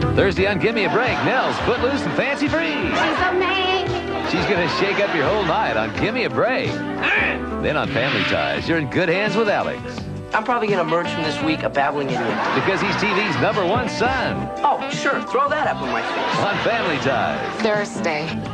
Thursday on Gimme A Break, Nell's footloose and fancy free. She's amazing. She's going to shake up your whole night on Gimme A Break. Then on Family Ties, you're in good hands with Alex. I'm probably going to emerge from this week a babbling idiot. Because he's TV's #1 son. Oh, sure. Throw that up in my face. On Family Ties. Thursday.